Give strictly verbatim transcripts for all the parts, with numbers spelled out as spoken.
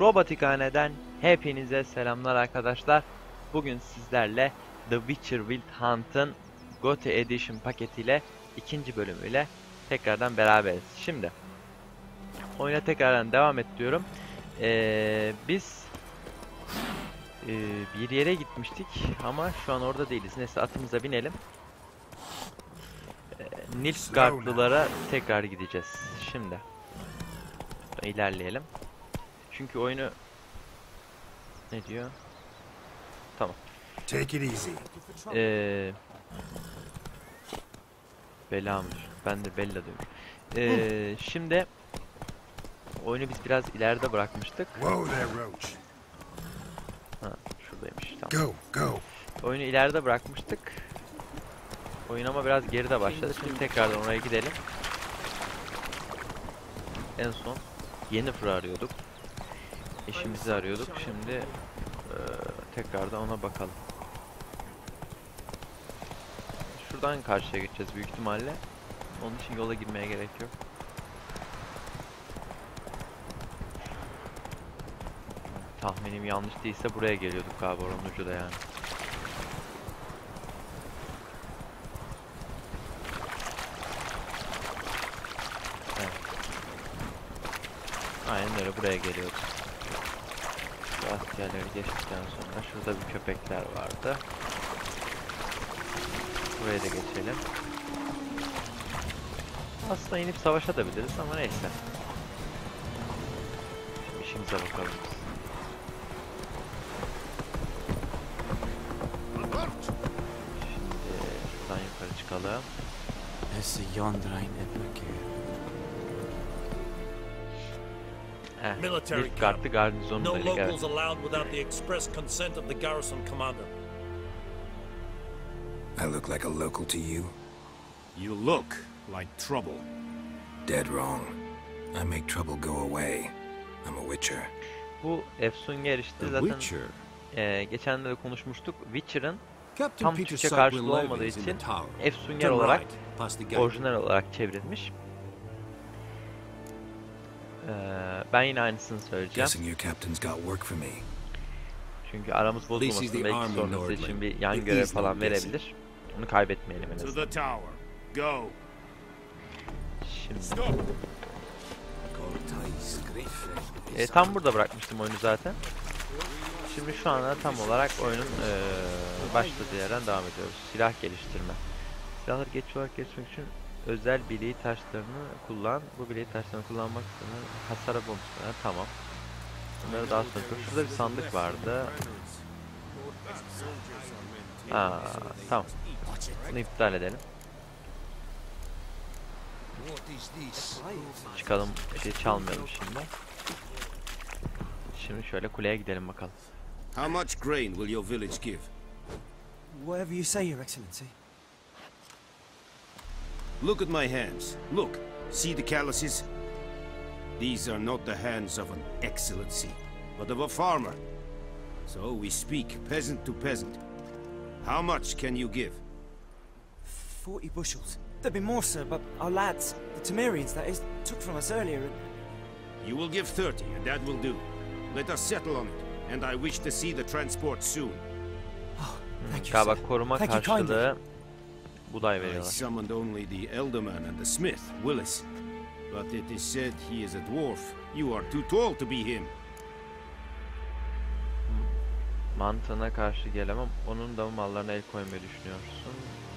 Robotikhane'den hepinize selamlar arkadaşlar. Bugün sizlerle The Witcher Wild Hunt'ın G O T Y Edition paketiyle ikinci bölümüyle tekrardan beraberiz. Şimdi oyuna tekrardan devam et diyorum. Ee, biz e, bir yere gitmiştik ama şu an orada değiliz. Neyse atımıza binelim. Ee, Nilfgaardlılara tekrar gideceğiz. Şimdi ilerleyelim. Çünkü oyunu ne diyor? Tamam. Take it easy. Ee, Belamış. Ben de Bella diyorum. Ee, şimdi oyunu biz biraz ileride bırakmıştık. Whoa there, Roach. Ha, şuradaymış. Tamam. Go, go. Oyunu ileride bırakmıştık. Oyun ama biraz geride başladı. Şimdi tekrardan oraya gidelim. En son Yennefer'ı arıyorduk. Eşimizi arıyorduk. Şimdi e, tekrardan ona bakalım. Şuradan karşıya geçeceğiz büyük ihtimalle. Onun için yola girmeye gerek yok. Tahminim yanlış değilse buraya geliyorduk galiba, oranın ucu da yani. Evet. Aynen öyle, buraya geliyorduk. Şu askerleri geçtikten sonra şurada bir köpekler vardı. Buraya da geçelim. Aslında inip savaşabiliriz ama neyse. Şimdi işimize bakalım. Şimdi şuradan yukarı çıkalım. Eh, Nilfgaard'lı garnizonundaydık, evet. No locals allowed without the express consent of the garrison commander. I look like a local to you? You look like trouble. Dead wrong. I make trouble go away. I'm a Witcher. Bu Efsunger işte zaten e, geçenlerde de konuşmuştuk. Witcher'ın tam Türkçe karşılığı olmadığı için Efsunger olarak, orijinal olarak çevrilmiş. Ee, ben yine aynısını söyleyeceğim. Çünkü aramız bozulmasın, belki sonrası için bir yan görev falan verebilir. Onu kaybetmeyelim en azından. Şimdi. E, tam burada bırakmıştım oyunu zaten. Şimdi şu anda tam olarak oyunun e, başladığı yerden devam ediyoruz. Silah geliştirme. Silahları geç olarak geliştirmek için özel bileği taşlarını kullan. Bu bileği taşlarını kullanmak için hasara bonusları. Tamam. Bunları daha sonra. Şurada bir sandık vardı. Aa, tamam. Bunu iptal edelim. Çıkalım, bir şey çalmayalım şimdi. Şimdi şöyle kuleye gidelim bakalım. How much grain will your village give? Whatever you say, Your Excellency. Look at my hands. Look. See the calluses? These are not the hands of an excellency, but of a farmer. So we speak peasant to peasant. How much can you give? Forty bushels. There'd be more, sir, but our lads, the Temerians, that is, took from us earlier. And... You will give thirty, and that will do. Let us settle on it, and I wish to see the transport soon. Oh, thank you, Galiba sir. koruma Thank you karşılığı buğday I veriyorlar. summoned only the elderman and the smith, Willis. But it is said he is a dwarf. You are too tall to be him. Mantığına karşı gelemem. Onun da mallarına el koymayı düşünüyorsun.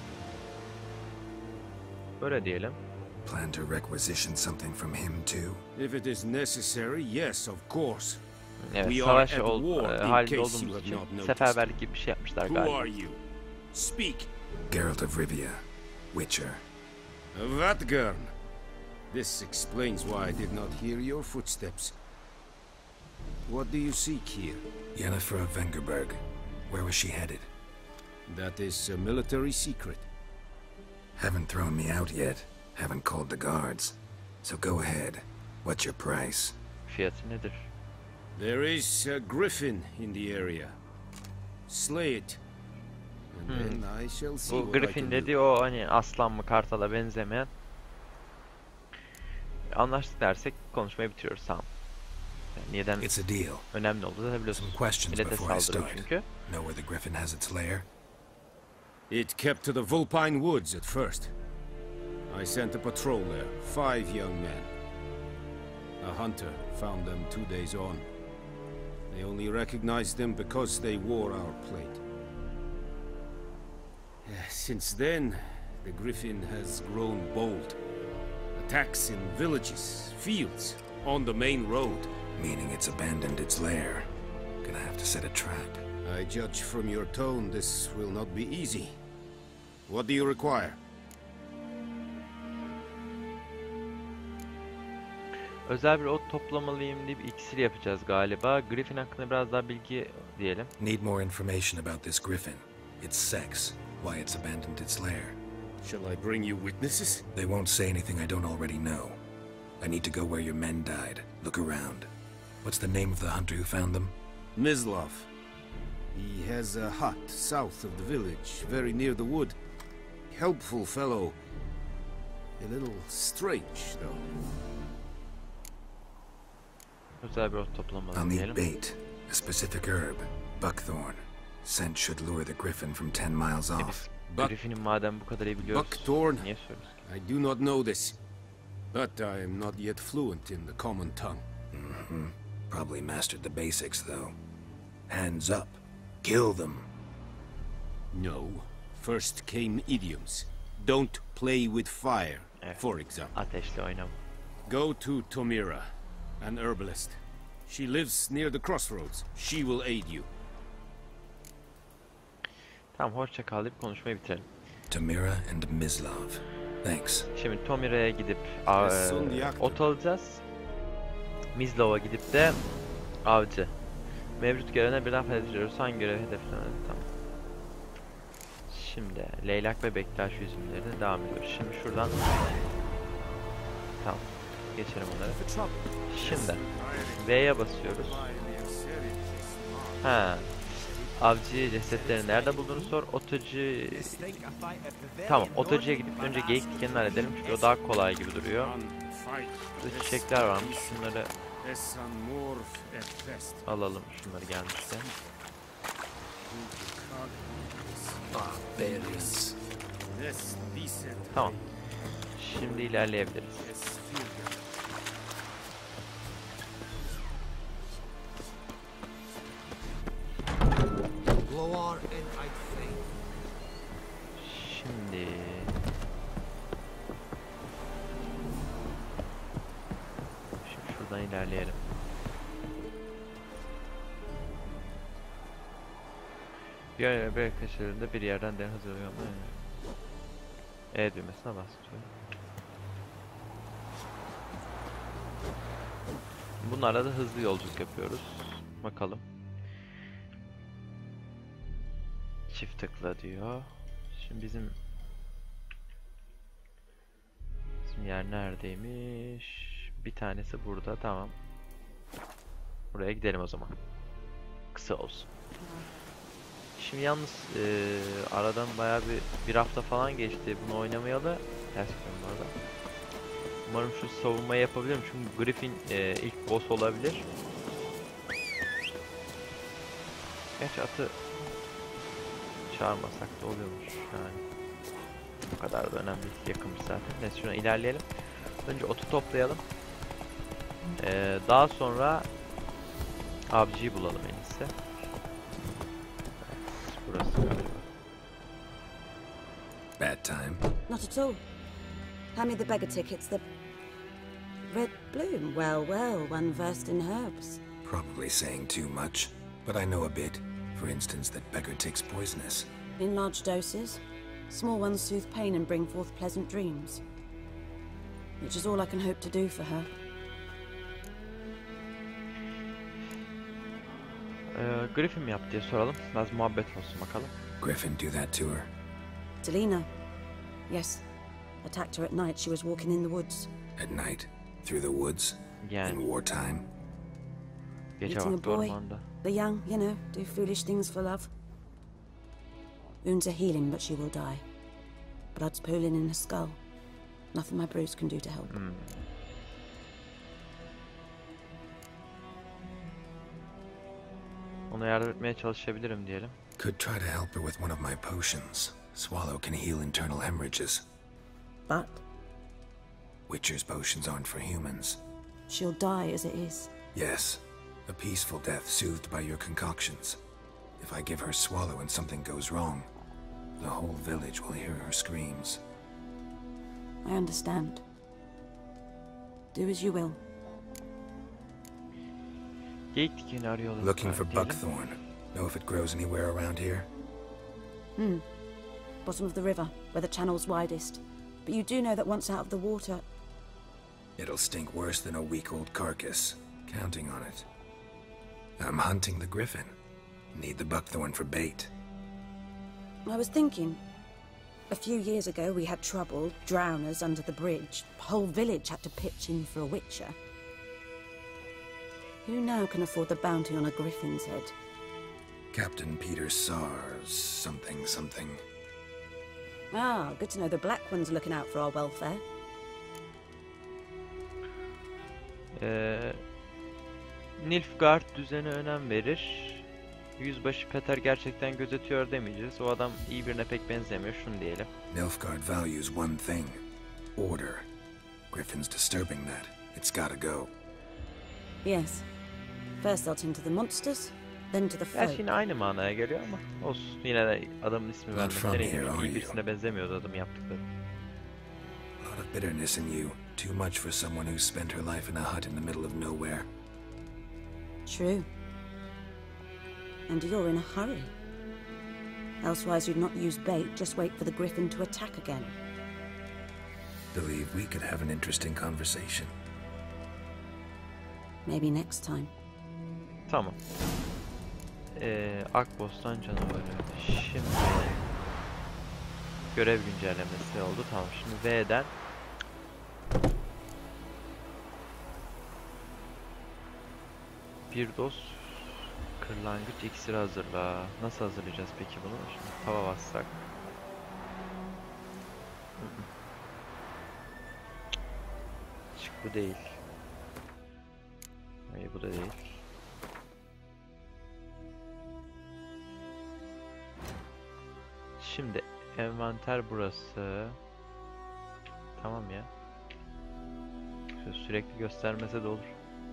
Böyle diyelim. Plan to requisition something from him too? If it is necessary, yes, of course. Evet, We savaş are at ol, war, e, in halinde case you olduğumuz have için not noticed. seferberlik gibi bir şey yapmışlar Who galiba. are you? Speak. Geralt of Rivia, Witcher. Vatgern. This explains why I did not hear your footsteps. What do you seek here? Yennefer of Vengerberg. Where was she headed? That is a military secret. Haven't thrown me out yet. Haven't called the guards. So go ahead. What's your price? Fiyatı nedir? There is a griffin in the area. Slay it. And Hmm. then I shall see Bu what I Griffin can dediği o hani aslan mı kartala benzemeyen. Anlaştık dersek konuşmayı bitiriyoruz, tamam. Yani neden It's a deal. önemli olduğunu da biliyorsun. Some questions Millete before I saldırıyor start. çünkü. Know where the griffin has its lair? It kept to the Vulpine Woods at first. I sent a patrol there, five young men. A hunter found them two days on. They only recognized them because they wore our plate. Since then, the griffin has grown bold. Attacks in villages, fields, on the main road. Meaning it's abandoned its lair. Gonna have to set a trap. I judge from your tone this will not be easy. What do you require? Özel bir ot toplamalıyım deyip iksir yapacağız galiba. Griffin hakkında biraz daha bilgi diyelim. Need more information about this griffin. Its sex. Why it's abandoned its lair. Shall I bring you witnesses? They won't say anything I don't already know. I need to go where your men died. Look around. What's the name of the hunter who found them? Mislav. He has a hut south of the village, very near the wood. Helpful fellow. A little strange, though. Özel bir ot toplamalıyım I'll diyelim. need bait. A specific herb. Buckthorn. Scent should lure the griffin from ten miles E off. biz Buck- Griffin'in madem bu kadar iyi biliyoruz. Buckthorn. Niye söylüyoruz ki? I do not know this, but I am not yet fluent in the common tongue. Mm-hmm. Probably mastered the basics, though. Hands up. Kill them. No. First came idioms. Don't play with fire, Evet. for example. Ateşle oynama. Go to Tomira, an herbalist. She lives near the crossroads. She will aid you. Tamam, hoşça kal deyip konuşmayı bitirelim. Tamira and Mislav. Thanks. Şimdi Tomira'ya gidip a- Ve son e, yaktı. ot alacağız. Mizlov'a gidip de avcı. Mevcut görevine birden fazla ediyoruz. Hangi görevi hedeflemedi? Tamam. Şimdi leylak ve bektaş üzümlerine devam ediyoruz. Şimdi şuradan tamam. Geçelim onları. For trouble. Şimdi V'ye basıyoruz. Ha. Avcı cesetleri nerede bulduğunu sor. Otocu tamam. Otocuya gidip önce geyik dikenini halledelim çünkü o daha kolay gibi duruyor. Burada çiçekler varmış. Şunları alalım. Şunları gelmişti. Barbarians. Tamam. Şimdi ilerleyebiliriz. Şimdi Şimdi şuradan ilerleyelim. Bir yer bir kaçırında bir yerden de hazırlıyorum. E düğmesine basıyorum. Bunlarla da hızlı yolculuk yapıyoruz. Bakalım. Çift tıkla diyor. Şimdi bizim bizim yer neredeymiş? Bir tanesi burada, tamam. Buraya gidelim o zaman. Kısa olsun. Şimdi yalnız e, aradan bayağı bir bir hafta falan geçti bunu oynamayalı. Ters dönüyorum orada. Umarım şu savunmayı yapabilirim çünkü Griffin e, ilk boss olabilir. Gerçi atı çağırmasak da oluyormuş yani. Bu kadar da önemli, yakınmış zaten. Neyse şuna ilerleyelim. Önce otu toplayalım. Ee, daha sonra avcıyı bulalım en iyisi. Evet, burası galiba. Bad time. Not at all. Hand me the beggar tickets. The red bloom. Well, well, one versed in herbs. Probably saying too much, but I know a bit. For instance, that beggar tick's poisonous. In large doses. Small ones soothe pain and bring forth pleasant dreams. Which is all I can hope to do for her. Ee, Griffin mi yaptı diye soralım. Biraz muhabbet olsun bakalım. Griffin do that to her? Delina. Yes. Attacked her at night. She was walking in the woods. At night? Through the woods? Yani In wartime? gece Meeting a vakti boy. ormanda. The young, you know, do foolish things for love. Wounds are healing, but she will die. Blood's pooling in her skull. Nothing my bruise can do to help. Hmm. Ona yardım etmeye çalışabilirim diyelim. Could try to help her with one of my potions. Swallow can heal internal hemorrhages. But Witcher's potions aren't for humans. she'll die as it is. Yes, a peaceful death soothed by your concoctions. If I give her Swallow and something goes wrong, the whole village will hear her screams. I understand. Do as you will. Geyik dikeni arıyorlar. Looking for diyelim. buckthorn. Know if it grows anywhere around here? Hmm. Bottom of the river, where the channel's widest. But you do know that once out of the water... It'll stink worse than a week-old carcass. Counting on it. I'm hunting the griffin. Need the buckthorn for bait. I was thinking... A few years ago we had trouble, drowners under the bridge. The whole village had to pitch in for a witcher. Who now can afford the bounty on a griffin's head? Captain Peter Sars, something something. Ah, good to know the Black One's looking out for our welfare. Ee, Nilfgaard düzene önem verir. Yüzbaşı Peter gerçekten gözetiyor demeyeceğiz. O adam iyi birine pek benzemiyor. Şunu diyelim. Nilfgaard values one thing. Order. Griffin's disturbing that. It's gotta go. Yes. First they'll tend to the monsters, then to the folk. Gerçi yine aynı manaya geliyor ama olsun. Yine de adamın ismi Not from vermek here, gerekiyor. are İyi you? birisine benzemiyordu adam yaptıkları. A lot of bitterness in you. Too much for someone who spent her life in a hut in the middle of nowhere. True. And you're in a hurry. Elsewise you'd not use bait, just wait for the griffin to attack again. Believe we could have an interesting conversation. Maybe next time. Tamam. Ee, Akbostan canavarı. Şimdi görev güncellemesi oldu. Tamam. Şimdi V'den bir doz kırlangıç iksiri hazırla. Nasıl hazırlayacağız peki bunu? Şimdi tava bassak. Çık, bu değil. Hayır, bu da değil. Şimdi envanter burası. Tamam ya. Şöyle sürekli göstermese de olur.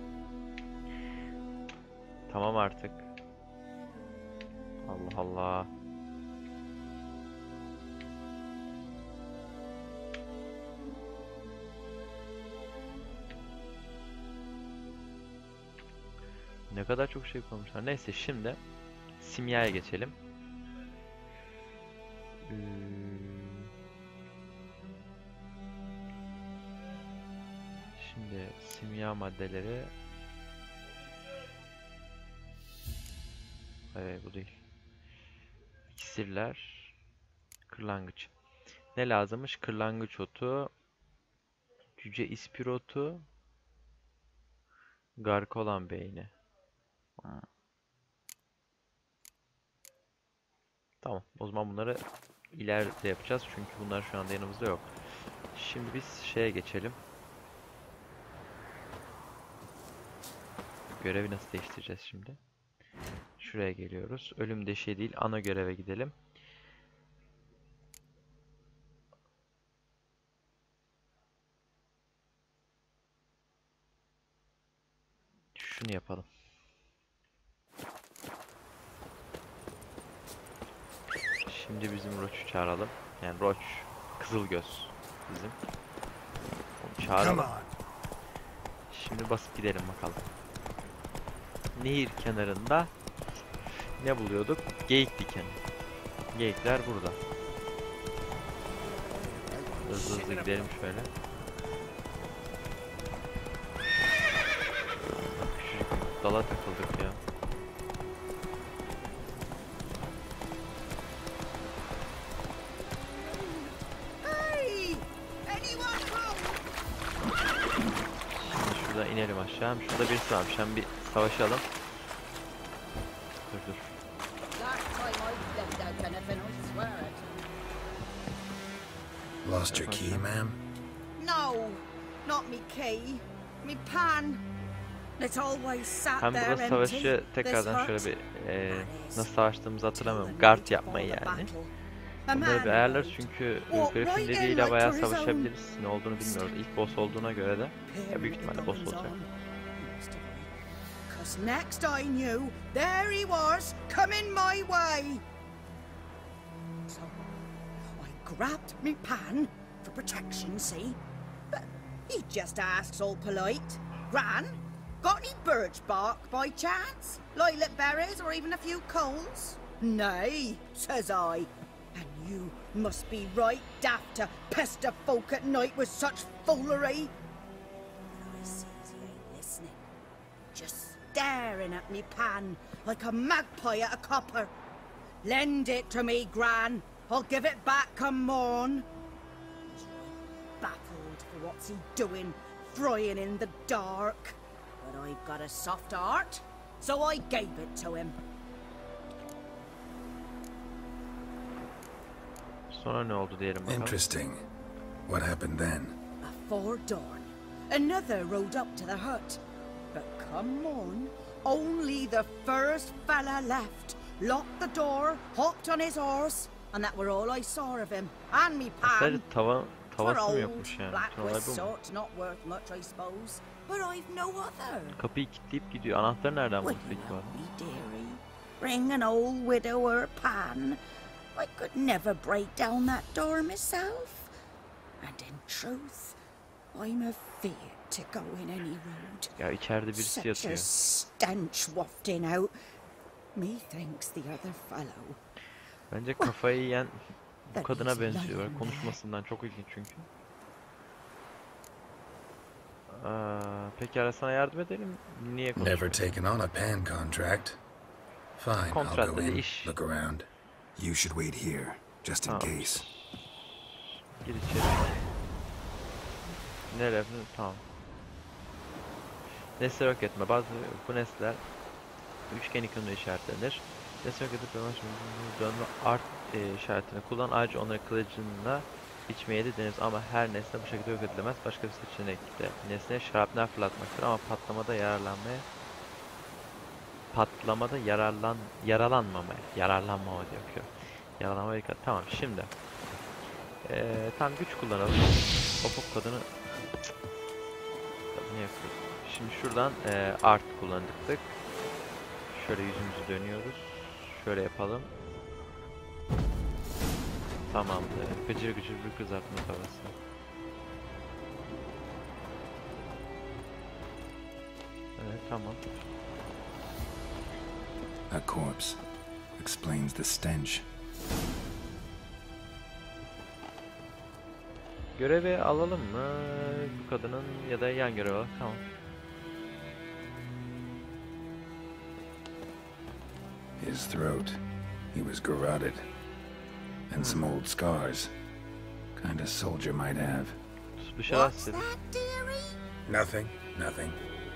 Tamam artık. Allah Allah. Ne kadar çok şey koymuşlar. Neyse, şimdi simyaya geçelim. Hmm. Şimdi simya maddeleri. Hayır, bu değil. İksirler. Kırlangıç. Ne lazımmış? Kırlangıç otu. Cüce ispirotu. Garkolan beyni. Hmm. Tamam. O zaman bunları ileride yapacağız. Çünkü bunlar şu anda yanımızda yok. Şimdi biz şeye geçelim. Görevi nasıl değiştireceğiz şimdi? Şuraya geliyoruz. Ölüm deşeği değil, ana göreve gidelim. Şunu yapalım. Şimdi bizim Roach'u çağıralım. Yani Roach, Kızılgöz bizim. Onu çağıralım. Şimdi basıp gidelim bakalım. Nehir kenarında ne buluyorduk? Geyik dikeni. Geyikler burada. Hızlı hızlı gidelim şöyle. Küçücük dala takıldık ya. Şimdi şuradan inelim aşağı. Şurada birisi varmış. Hem bir savaşalım. Dur dur. Lost your key, ma'am? No, not me key. Me pan. It always sat Hem there burada empty. savaşı This tekrardan hut. şöyle bir e, That is, nasıl savaştığımızı till hatırlamıyorum. the Guard night yapmayı before the yani. battle. A Bunları man bir ayarlarız rode, çünkü walked Griffin right in dediğiyle like bayağı to his own. savaşabiliriz. Ne olduğunu bilmiyoruz. İlk boss olduğuna göre de ya büyük ihtimalle boss olacak. Cause next I knew, there he was, coming my way. So I grabbed me pan for protection, see? But he just asks all polite, Gran, got any birch bark by chance? Lilac berries or even a few coals? Nay, says I. And you must be right daft to pester folk at night with such foolery. But I sees he ain't listening. Just staring at me pan like a magpie at a copper. Lend it to me, Gran. I'll give it back come morn. He's right baffled for what's he doing, frying in the dark. But I've got a soft heart, so I gave it to him. Sonra ne oldu diyelim bakalım. Interesting. What happened then? Before dawn, another rode up to the hut. But come on, only the first fella left, locked the door, hopped on his horse, and that were all I saw of him. And me Sadece pan. tava, For tavası mı old, yokmuş yani? black Bütün olay with bu mu? sort, not worth much, I suppose. But I've no other. Kapıyı kilitleyip gidiyor. Anahtarı nereden Will buldu peki bu you adam? help me, dearie? Bring an old widower pan. I could never break down that door myself. And in truth, I'm afeard to go in any road. Ya içeride birisi Such a yatıyor. stench wafting out. Methinks the other fellow. Bence kafayı yiyen bu That kadına he's benziyor. lying there. Konuşmasından çok ilginç çünkü. Aa, peki ara sana yardım edelim. Niye Never konuşmuyor? taken on a pan contract. Fine, I'll Kontrat go dedi, in, iş. look around. You should wait here, just in Tamam. case. Gir içeri. Nereye? Tamam. Nesne yok etme. Bazı bu nesneler üçgen ikonuyla işaretlenir. Nesne yok edip dönme art e, işaretini kullan. Ayrıca onları kılıcınla biçmeye de deniriz ama her nesne bu şekilde yok edilemez. Başka bir seçenek de nesneye şarapnel fırlatmaktır ama patlamada yararlanmaya patlamada yararlan yaralanmamaya yararlanmama diyor ki. Yaralanmaya dikkat. Tamam şimdi. Ee, tam güç kullanalım. Hop hop kadını ne yapıyoruz? Şimdi şuradan e, art kullandık. Şöyle yüzümüzü dönüyoruz. Şöyle yapalım. Tamamdır. Gıcır gıcır bir kızartma tavası. Evet tamam. A corpse. Explains the stench. Görevi alalım mı? Bu kadının ya da yan görevi alalım. Tamam. His throat. He was garroted. And some old scars. Kind of soldier might have. Bir şeyler What's istedim. that, dearie? Nothing, nothing.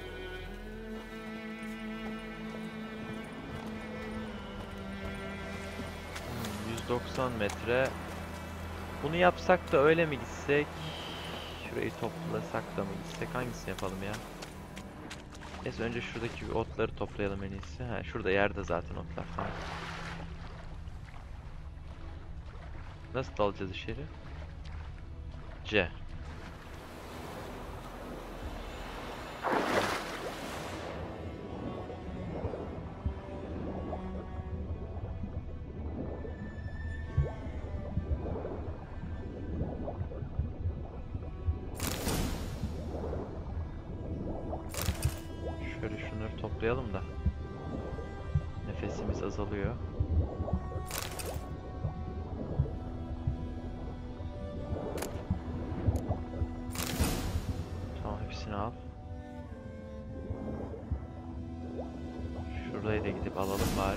yüz doksan metre. Bunu yapsak da öyle mi gitsek? Şurayı toplasak da mı gitsek? Hangisini yapalım ya? Neyse önce şuradaki otları toplayalım en iyisi. Ha, şurada yerde zaten otlar. Tamam. Nasıl dalacağız içeri? C. Şöyle şunları toplayalım da. Nefesimiz azalıyor. Tamam hepsini al. Şurayı da gidip alalım bari.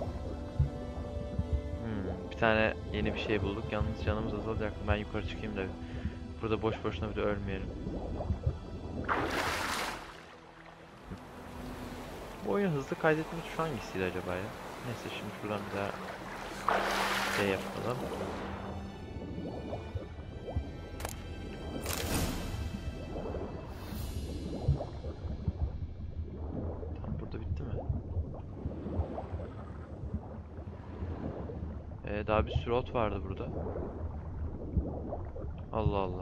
Hmm, bir tane yeni bir şey bulduk. Yalnız canımız azalacak. Ben yukarı çıkayım da burada boş boşuna bir de ölmeyelim. Bu oyunu hızlı kaydetmek şu hangisiydi acaba ya? Neyse şimdi şuradan bir daha şey yapalım. Ee, daha bir sürü ot vardı burada. Allah Allah.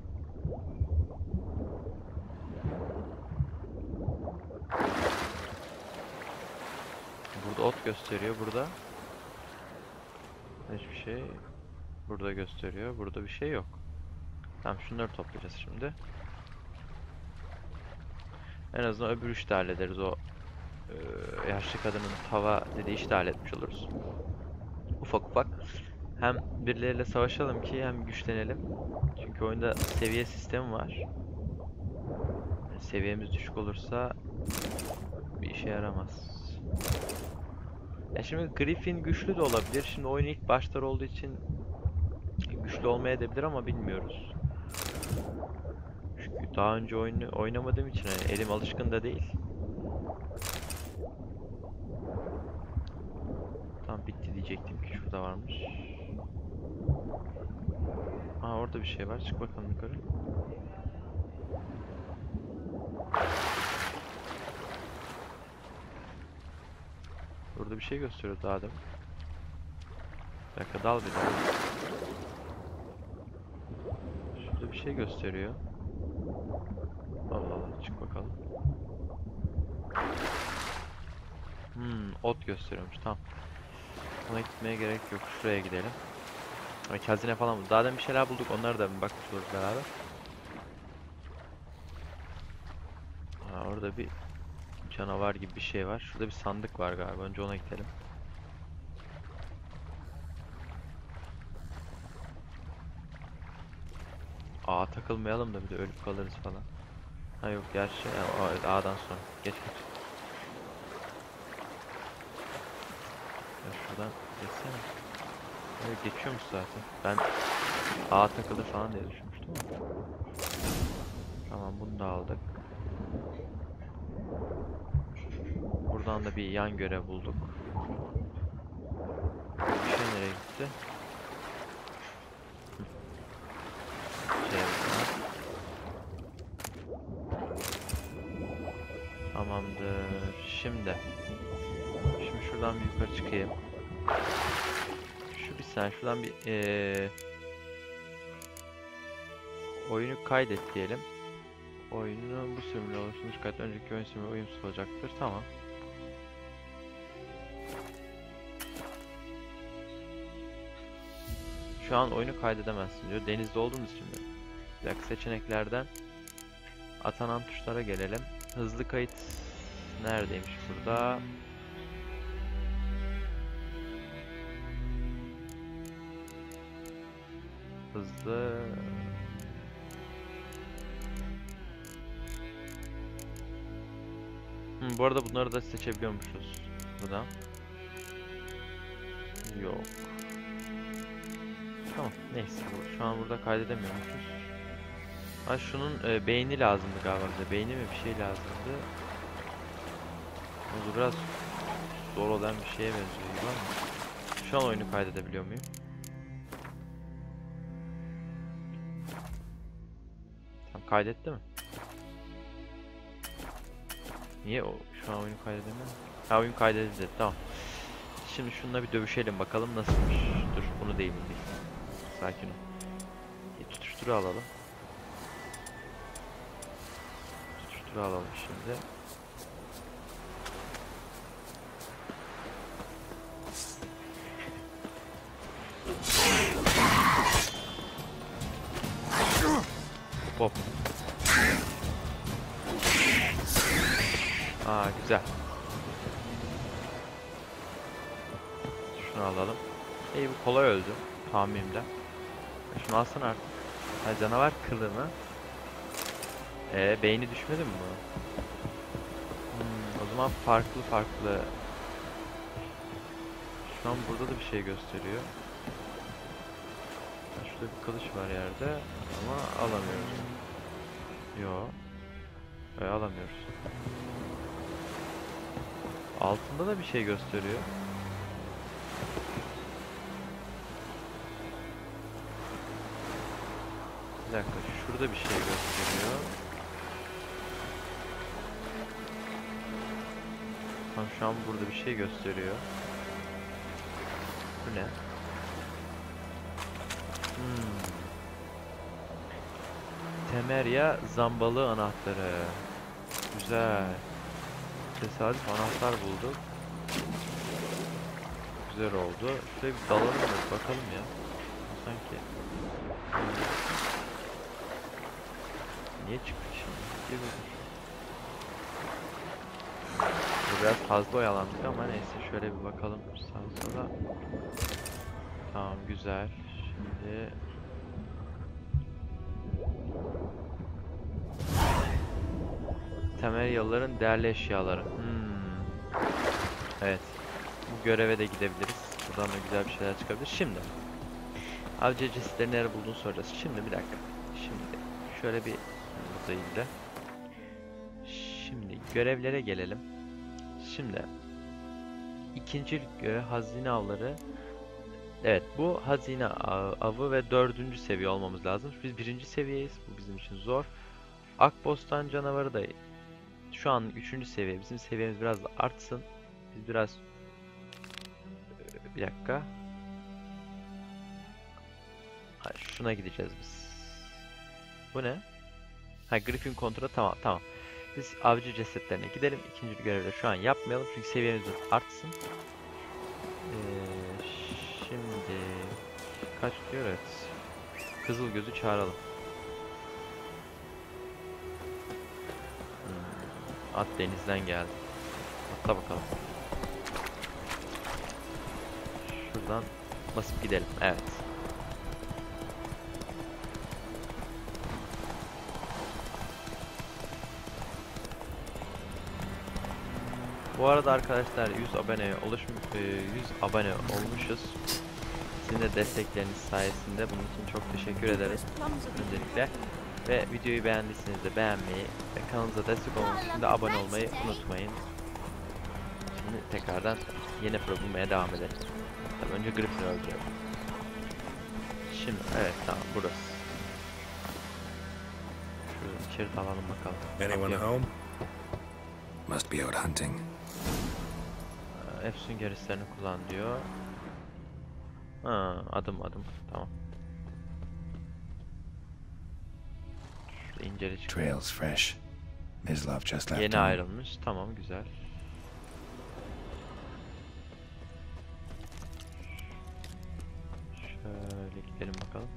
Burada ot gösteriyor. Burada hiçbir şey. Burada gösteriyor. Burada bir şey yok. Tamam, şunları toplayacağız şimdi. En azından öbür işi de hallederiz. O e, yaşlı kadının tava dediği işi de halletmiş oluruz. Ufak ufak. Hem birileriyle savaşalım ki hem güçlenelim. Çünkü oyunda seviye sistemi var. Seviyemiz düşük olursa bir işe yaramaz. Ya şimdi Griffin güçlü de olabilir. Şimdi oyun ilk başlar olduğu için güçlü olmayabilir ama bilmiyoruz. Çünkü daha önce oyunu oynamadığım için hani elim alışkın da değil. Tam bitti diyecektim ki şurada varmış. Aa, orada bir şey var. Çık bakalım yukarı. Burada bir şey gösteriyor daha demin. Bir dakika, dal bir daha. Şurada bir şey gösteriyor. Allah Allah, çık bakalım. Hmm, ot gösteriyormuş, tamam. Ona gitmeye gerek yok, şuraya gidelim. Ay, hazine falan bulduk. Daha demin bir şeyler bulduk, onları da bir bakmış oluruz beraber. Ha, orada bir canavar gibi bir şey var. Şurada bir sandık var galiba, önce ona gidelim. Ağa takılmayalım da bir de ölüp kalırız falan. Ha yok, gerçi ya, A'dan sonra. Geç geç. Ya şuradan geçsene. Evet, geçiyormuş zaten. Ben A takılır falan diye düşünmüştüm ama. Tamam, bunu da aldık. Buradan da bir yan görev bulduk. Bir şey nereye gitti? Şey Tamamdır. Şimdi. Şimdi şuradan bir yukarı çıkayım. Şu bir saniye şuradan bir ee, oyunu kaydet diyelim. Oyunu bu sürümle oluşturmuş kaydet. Önceki oyun sürümü uyumsuz olacaktır. Tamam. Şu an oyunu kaydedemezsin diyor. Denizde olduğumuz için mi? Bir dakika, seçeneklerden atanan tuşlara gelelim. Hızlı kayıt neredeymiş burada? Hızlı. Hmm, bu arada bunları da seçebiliyormuşuz buradan. Yok. Tamam, neyse, şu an burada kaydedemiyormuşuz. Ha, şunun e, beyni lazımdı galiba bize. Beyni mi bir şey lazımdı. Bu biraz zor olan bir şeye benziyor gibi ama. Şu an oyunu kaydedebiliyor muyum? Tamam, kaydetti mi? Niye o şu an oyunu kaydedemiyor? Ha, oyun kaydedildi, tamam. Şimdi şununla bir dövüşelim bakalım nasılmış. Dur, bunu değil mi değil. Sakin ol. Bir tutuşturu alalım. Tutuşturu alalım şimdi. Hop. Aa, güzel. Şunu alalım. İyi, bu kolay öldü tahminimden. Şunu alsana artık. Ha, canavar kılı mı? Ee, beyni düşmedi mi bu? Hmm, o zaman farklı farklı. Şu an burada da bir şey gösteriyor. Şurada bir kılıç var yerde ama alamıyoruz. Yo. Öyle alamıyoruz. Altında da bir şey gösteriyor. Bir dakika, şurada bir şey gösteriyor. Tam şu an burada bir şey gösteriyor. Bu ne? Hmm. Temeria zambalı anahtarı. Güzel. Tesadüf anahtar bulduk. Güzel oldu. Şöyle bir dalalım da bakalım ya. Sanki. Niye çıktı şimdi? Gibi. Biraz fazla oyalandık ama neyse şöyle bir bakalım sağa sola. Tamam güzel. Şimdi temel yolların değerli eşyaları. Hmm. Evet. Bu göreve de gidebiliriz. Buradan da güzel bir şeyler çıkabilir. Şimdi avcı cesetleri nerede bulduğunu soracağız. Şimdi bir dakika. Şimdi şöyle bir bu değil de. Şimdi görevlere gelelim. Şimdi ikinci görev hazine avları. Evet bu hazine av, avı ve dördüncü seviye olmamız lazım. Biz birinci seviyeyiz. Bu bizim için zor. Akbostan canavarı da şu an üçüncü seviye. Bizim seviyemiz biraz da artsın. Biz biraz bir dakika. Ha, şuna gideceğiz biz. Bu ne? Ha Griffin kontrolü tamam tamam. Biz avcı cesetlerine gidelim. İkinci görevde şu an yapmayalım çünkü seviyemiz artsın. Ee, şimdi kaç diyor evet. Kızıl gözü çağıralım. Hmm, at denizden geldi. Atla bakalım. Şuradan basıp gidelim. Evet. Bu arada arkadaşlar yüz aboneye ulaşmış, yüz abone olmuşuz. Sizin de destekleriniz sayesinde bunun için çok teşekkür ederiz öncelikle. Ve videoyu beğendiyseniz de beğenmeyi ve kanalımıza destek olmak için de abone olmayı unutmayın. Şimdi tekrardan yeni pro bulmaya devam edelim. Tabii önce Griffin'i öldürelim. Şimdi evet tamam burası. Şuradan içeri dalalım bakalım. Anyone home? Must be out hunting. F sünger hislerini kullan diyor. Ha, adım adım tamam. Şurada inceli çıkıyor. Trail's fresh. Mislav just left. Yeni ayrılmış. Tamam güzel. Şöyle gidelim bakalım.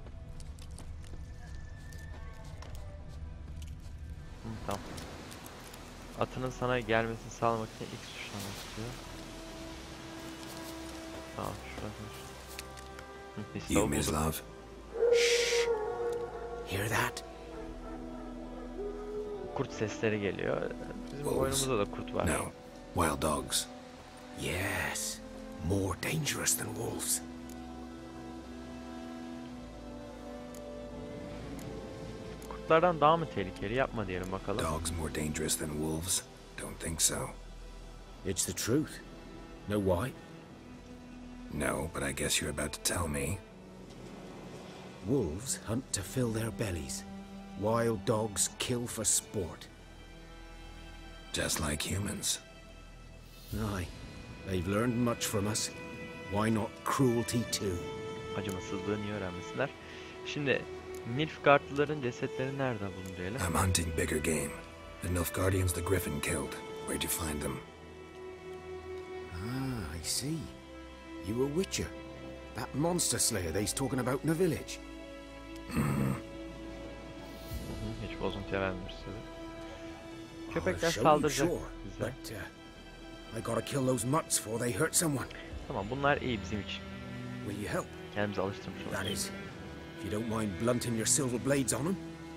Hı, tamam. Atının sana gelmesini sağlamak için X tuşuna basıyor. Tamam şurada. You Mislav. Shh. Hear that? Kurt sesleri geliyor. Bizim Wolves. oyunumuzda da kurt var. No. Wild dogs. Yes. More dangerous than wolves. Kurtlardan daha mı tehlikeli? Yapma diyelim bakalım. Dogs more dangerous than wolves? Don't think so. It's the truth. Know why? No, but I guess you're about to tell me. Wolves hunt to fill their bellies. Wild dogs kill for sport. Just like humans. Aye. They've learned much from us. Why not cruelty too? Acımasızlığı niye öğrenmesinler? Şimdi Nilfgaardlıların cesetleri nerede bulundu diyelim? I'm hunting bigger game. The Nilfgaardians the Griffin killed. Where'd you find them? Ah, I see. You a witcher. That monster slayer they's talking about in the village. Mm-hmm. Hiç bozuntuya vermemiş size. I'll Köpekler show you, saldıracak sure, bize. but uh, I gotta kill those mutts before they hurt someone. Tamam bunlar iyi bizim için. Will you help? Kendimizi alıştırmış That oluruz. is, if you don't mind blunting your silver blades on them.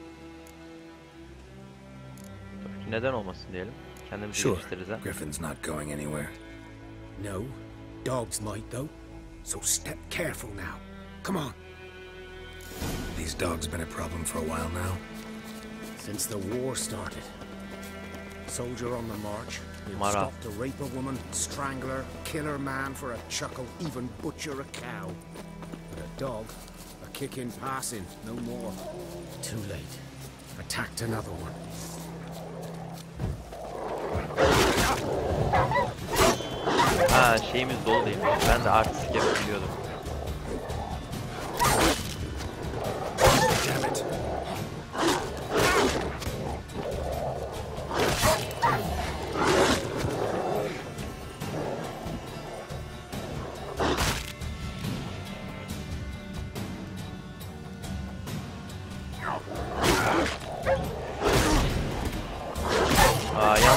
Tabii ki neden olmasın diyelim. Kendimizi Sure. geliştiririz ha. Griffin's not going anywhere. No, dogs might though. So step careful now. Come on. These dogs been a problem for a while now. Since the war started. Soldier on the march. He'll Mara. stop to rape a woman, strangle her, kill her man for a chuckle, even butcher a cow. But a dog, a kick in passing, no more. Too late. Attacked another one. Ha şeyimiz dolu değilmiş. Ben de artistik yapabiliyordum.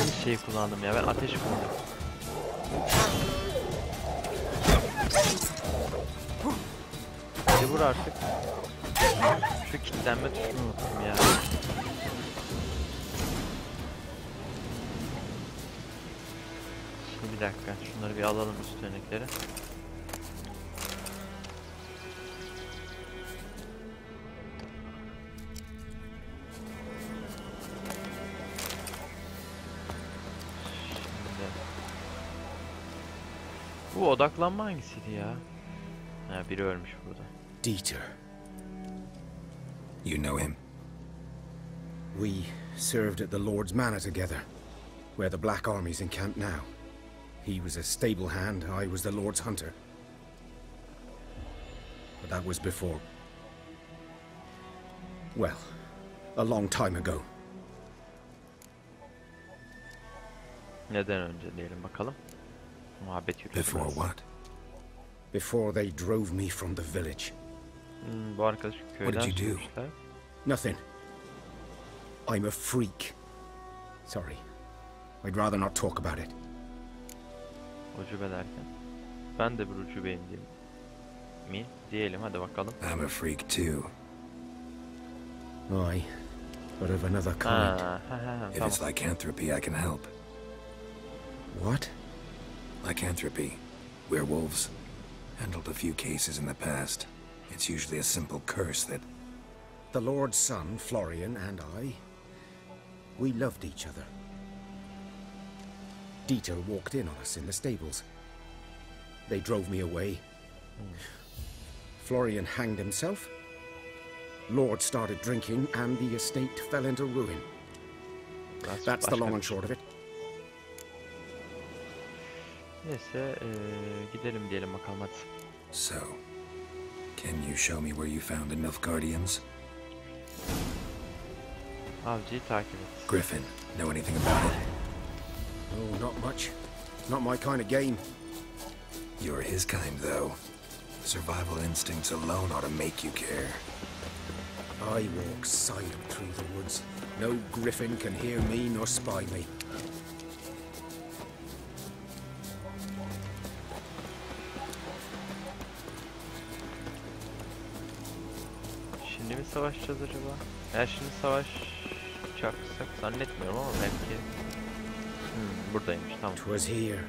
yanlış şeyi kullandım ya. Ben ateş kullandım. Hadi vur artık. Şu kilitlenme tuşunu unuttum ya. Şimdi bir dakika. Şunları bir alalım, üst örnekleri. Bu odaklanma hangisiydi ya? Ha, biri ölmüş burada. Dieter. You know him? We served at the Lord's Manor together, where the Black Army's encamped now. He was a stable hand, I was the Lord's hunter. But that was before... well, a long time ago. Neden önce diyelim bakalım. Muhabbet yürüsün. Before biraz. what? Before they drove me from the village. Hmm, bu arkadaş köyden did you do? sürmüşler. Nothing. I'm a freak. Sorry. I'd rather not talk about it. Ucube derken. Ben de bir ucubeyim diyeyim. Mi? Diyelim, hadi bakalım. I'm a freak too. Aye, but of another kind. Ha, ha, ha, If tamam. it's lycanthropy, I can help. What? Lycanthropy. Werewolves. Handled a few cases in the past. It's usually a simple curse that... The Lord's son, Florian, and I, we loved each other. Dieter walked in on us in the stables. They drove me away. Florian hanged himself. Lord started drinking, and the estate fell into ruin. That's That's the long başka and bir şey. short of it. Neyse, eee, gidelim diyelim bakalım hadi. So, can you show me where you found the Nilfgaardians? Avcıyı takip et. Griffin, know anything about it? Oh, not much. Not my kind of game. You're his kind, though. Survival instincts alone ought to make you care. I walk silent through the woods. No griffin can hear me nor spy me. Şimdi mi savaşacağız acaba? Eğer şimdi savaşacaksak zannetmiyorum ama belki... Hmm, buradaymış, tamam. 'Twas here.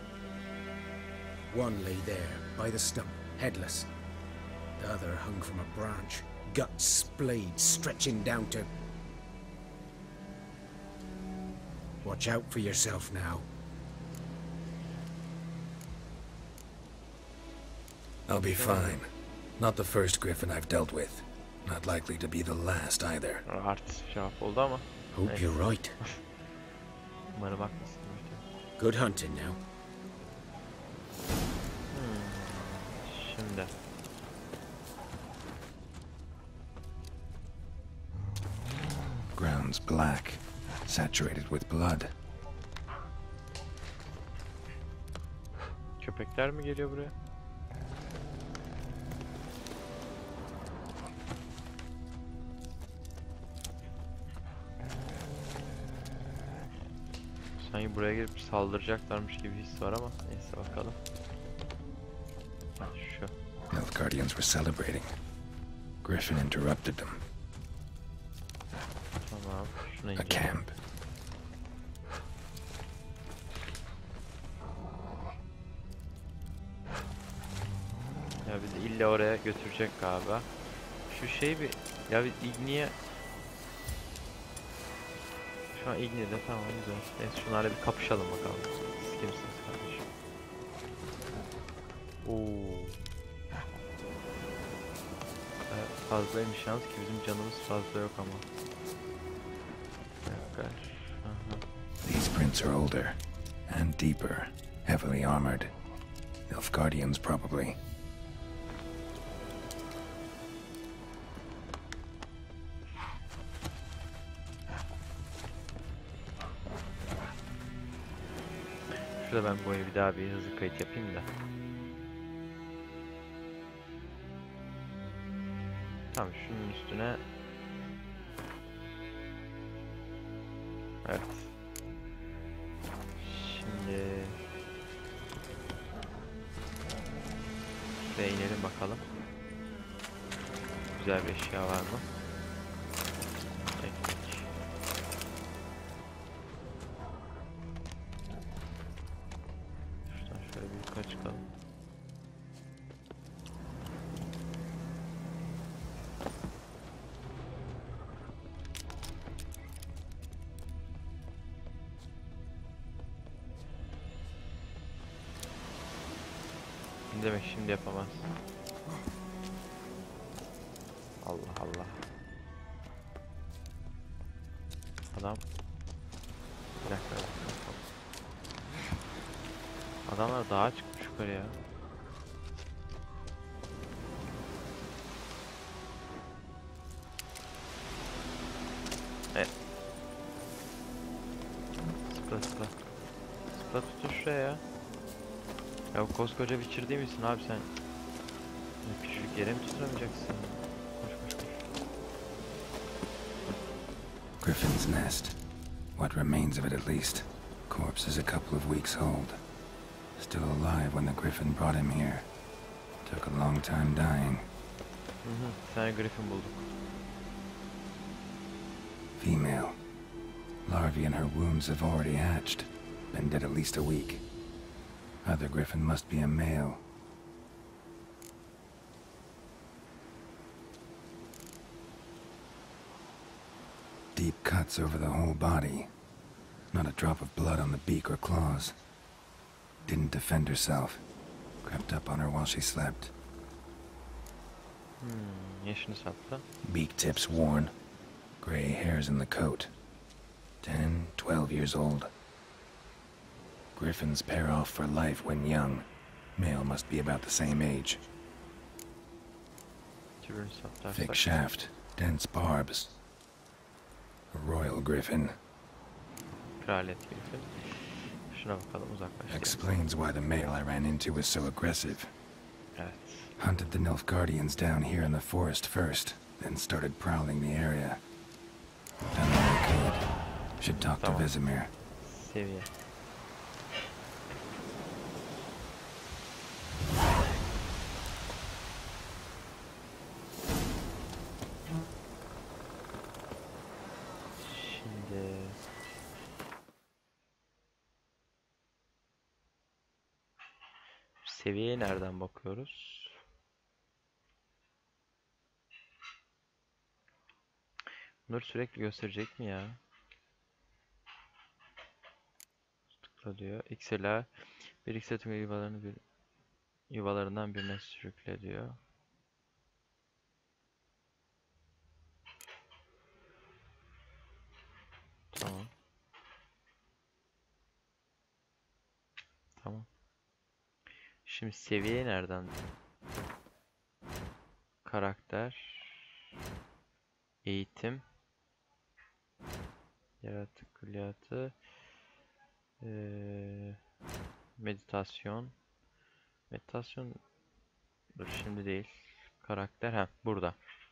One lay there, by the stump, headless. The other hung from a branch, guts splayed, stretching down to... Watch out for yourself now. I'll be fine. Not the first Griffin I've dealt with. Not likely to be the last either. Artist cevap oldu ama. Hope Neyse. you're right. Umarım haklısın. Good hunting now. Şimdi. Ground's black, saturated with blood. Köpekler mi geliyor buraya? Sanki buraya gelip saldıracaklarmış gibi his var ama neyse bakalım. Ha, şu. Nilfgaardians were celebrating. Griffin interrupted them. Tamam. Şunu A inceleyelim. camp. Ya bizi illa oraya götürecek galiba. Şu şey bir... Ya biz İgni'ye... Şu an İgni'de, tamam güzel. Neyse şunlarla bir kapışalım bakalım. Siz kimsiniz kardeşim? Oo. Evet, fazlaymış yalnız ki bizim canımız fazla yok ama. Bir dakika. Aha. These prints are older and deeper, heavily armored. Nilfgaardians, probably. Şurada ben bu bir daha bir hızlı kayıt yapayım da. Tamam, şunun üstüne. Evet. Şuraya inelim bakalım. Güzel bir eşya var mı? Ekmek. Şuradan şöyle bir yukarı çıkalım. Demek şimdi yapamaz. Allah Allah. Adam. Bir dakika, bir dakika. Adamlar dağa çıkmış yukarıya. Evet. Sıpla sıpla. Sıpla tutun şuraya ya. Ya bu koskoca Witcher değil misin abi sen? Küçücük yere mi tutunamayacaksın? Koş koş koş. Griffin's nest. What remains of it at least. Corpse is a couple of weeks old. Still alive when the Griffin brought him here. Took a long time dying. Hı hı, bir tane Griffin bulduk. Female. Larvae in her wombs have already hatched. Been dead at least a week. Other Griffin must be a male. Deep cuts over the whole body. Not a drop of blood on the beak or claws. Didn't defend herself. Crept up on her while she slept. Hmm, yaşını sattı. Beak tips worn. Gray hairs in the coat. Ten, twelve years old. Griffins pair off for life when young. Male must be about the same age. Türünü saptarsak. Thick shaft, dense barbs. A royal griffin. Kraliyet Griffin. Şuna bakalım, uzaklaştı. Explains why the male I ran into was so aggressive. Evet. Hunted the Nilfgaardians down here in the forest first, then started prowling the area. Done what I could. Should talk to Tamam. Vesemir. Seviye. Şimdi seviyeye nereden bakıyoruz? Bunları sürekli gösterecek mi ya? Tıkla diyor. X'ler bir X'e tüm yuvalarını bir yuvalarından birine sürükle diyor. Tamam. Tamam. Şimdi seviye nereden? Karakter, eğitim, yaratık külliyatı, ee, meditasyon. Meditasyon dur şimdi değil. Karakter ha burada.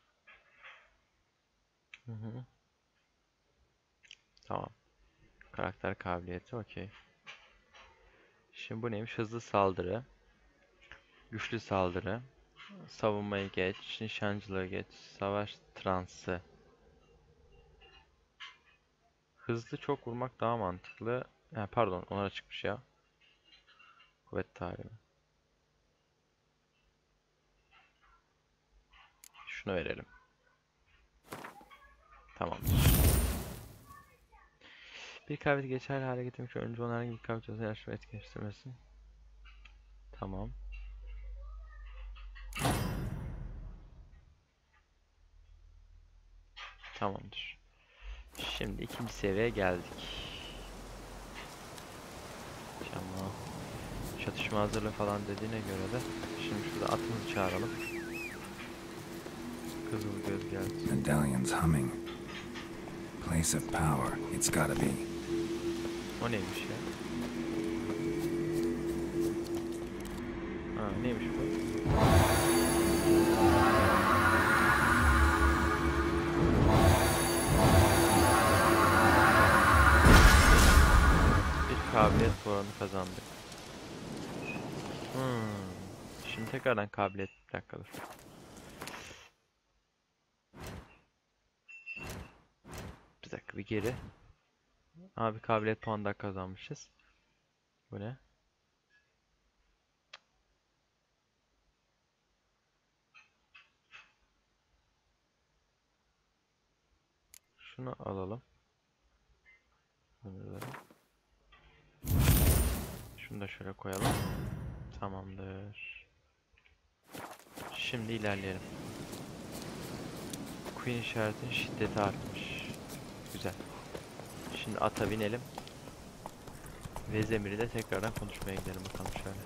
Hı hı. Tamam. Karakter kabiliyeti okey. Şimdi bu neymiş? Hızlı saldırı, güçlü saldırı, savunmayı geç, nişancılığı geç, savaş transı. Hızlı çok vurmak daha mantıklı. Ha, pardon, ona çıkmış ya. Kuvvet talimi. Şunu verelim. Tamam. Bir kabiliyeti geçerli hale getirmek önce onların ilk kabiliyeti yarışma etkileştirmesin. Tamam. Tamamdır. Şimdi ikinci seviyeye geldik. Tamam. Çatışma hazırlığı falan dediğine göre de şimdi şurada atımızı çağıralım. Kızıl göz geldi. Medallion's humming. Place of power, it's gotta be. O neymiş ya? Ha, neymiş bu? Bir kabiliyet puanı kazandık. Hmm. Şimdi tekrardan kabiliyet. Bir dakika dur. Bir dakika bir geri. Abi kabiliyet puanı da kazanmışız. Bu ne? Şunu alalım. Şunu da şöyle koyalım. Tamamdır. Şimdi ilerleyelim. Queen işaretinin şiddeti artmış. Güzel. Şimdi ata binelim. Vezemir'i de tekrardan konuşmaya gidelim bakalım şöyle.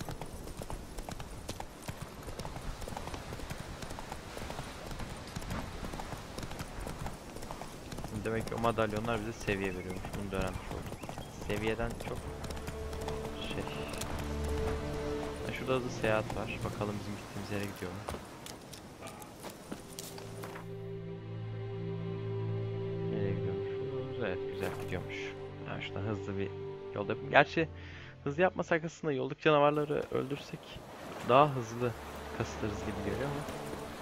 Demek ki o madalyonlar bize seviye veriyormuş. Bunu da öğrenmiş olduk. Seviyeden çok şey. Ha, şurada hızlı seyahat var. Bakalım bizim gittiğimiz yere gidiyor mu? Nereye gidiyormuş? Evet, güzel gidiyormuş. Yani şuradan hızlı bir yolda. Gerçi hızlı yapmasak aslında yoldaki canavarları öldürsek daha hızlı kasılırız gibi geliyor ama.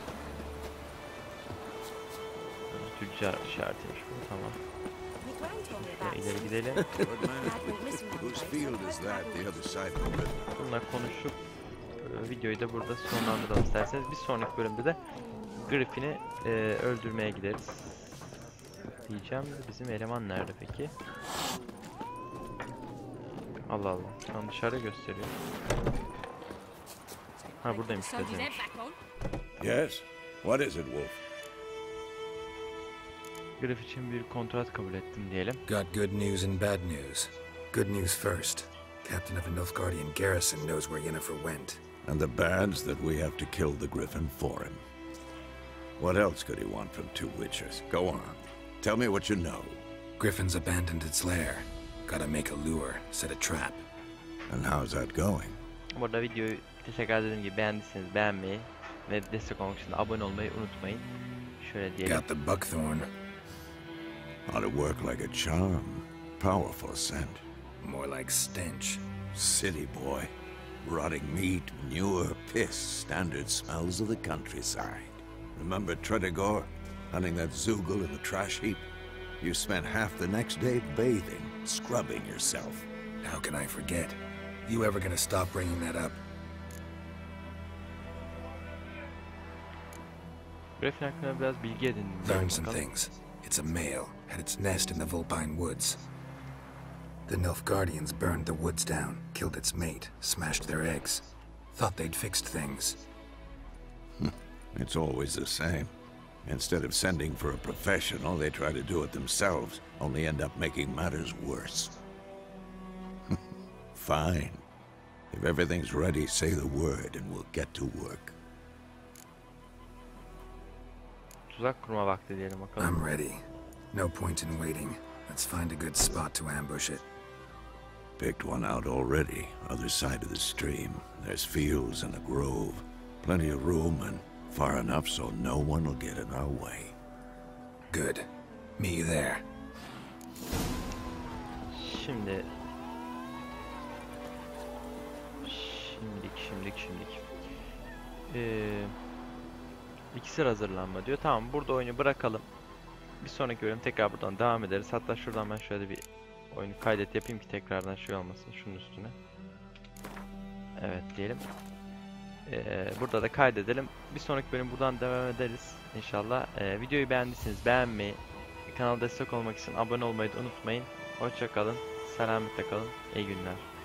Tüccar işaretiymiş bu, tamam. Şöyle ileri gidelim. Whose field is that? The other side of the river. Bununla konuşup e, videoyu da burada sonlandıralım isterseniz. Bir sonraki bölümde de Griffin'i e, öldürmeye gideriz. Diyeceğim. Bizim eleman nerede peki? Allah Allah. Şu an dışarıda gösteriyor. Ha buradaymış demiş. Yes? What is it, Wolf? Griff için bir kontrat kabul ettim diyelim. Got good news and bad news. Good news first. Captain of the Nilfgaardian garrison knows where Yennefer went. And the bad's that we have to kill the Griffin for him. What else could he want from two witchers? Go on. Tell me what you know. Griffin's abandoned its lair. Gotta make a lure, set a trap. And how's that going? Bu arada videoyu tekrar dediğim gibi beğendiyseniz beğenmeyi ve destek olmak için de abone olmayı unutmayın. Şöyle diyelim. Got the buckthorn. Ought to work like a charm. Powerful scent. More like stench. City boy. Rotting meat, manure, piss, standard smells of the countryside. Remember Tredegor? Hunting that Zoogle in the trash heap? You spent half the next day bathing, scrubbing yourself. How can I forget? You ever gonna stop bringing that up? Griffin hakkında biraz bilgi edindim. Learn some things. It's a male, had its nest in the Vulpine Woods. The Nilfgaardians burned the woods down, killed its mate, smashed their eggs. Thought they'd fixed things. It's always the same. Instead of sending for a professional, they try to do it themselves, only end up making matters worse. Fine. If everything's ready, say the word and we'll get to work. Tuzak kurma vakti diyelim bakalım. I'm ready. No point in waiting. Let's find a good spot to ambush it. Picked one out already, other side of the stream. There's fields and a grove. Plenty of room and far enough so no one will get in our way. Good. Meet you there. Şimdi Şimdilik şimdilik şimdilik ee, İksir hazırlanma diyor. Tamam, burada oyunu bırakalım. Bir sonraki bölüm tekrar buradan devam ederiz. Hatta şuradan ben şöyle bir oyunu kaydet yapayım ki tekrardan şey olmasın şunun üstüne. Evet diyelim. Ee, burada da kaydedelim. Bir sonraki bölüm buradan devam ederiz inşallah. Ee, videoyu beğendiyseniz beğenmeyi, kanala destek olmak için abone olmayı da unutmayın. Hoşça kalın, selametle kalın, iyi günler.